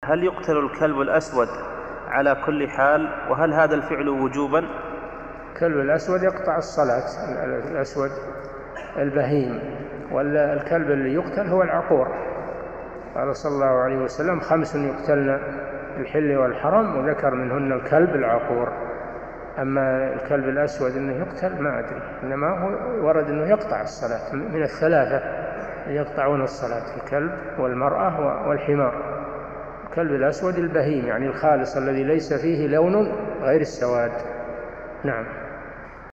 هل يقتل الكلب الأسود على كل حال؟ وهل هذا الفعل وجوبا؟ الكلب الأسود يقطع الصلاة، الأسود البهيم. والكلب اللي يقتل هو العقور. قال صلى الله عليه وسلم 5 يقتلن في الحل والحرم، وذكر منهن الكلب العقور. أما الكلب الأسود أنه يقتل ما أدري، إنما هو ورد أنه يقطع الصلاة، من الثلاثة يقطعون الصلاة: الكلب والمرأة والحمار. الكلب الأسود البهيم يعني الخالص الذي ليس فيه لون غير السواد. نعم.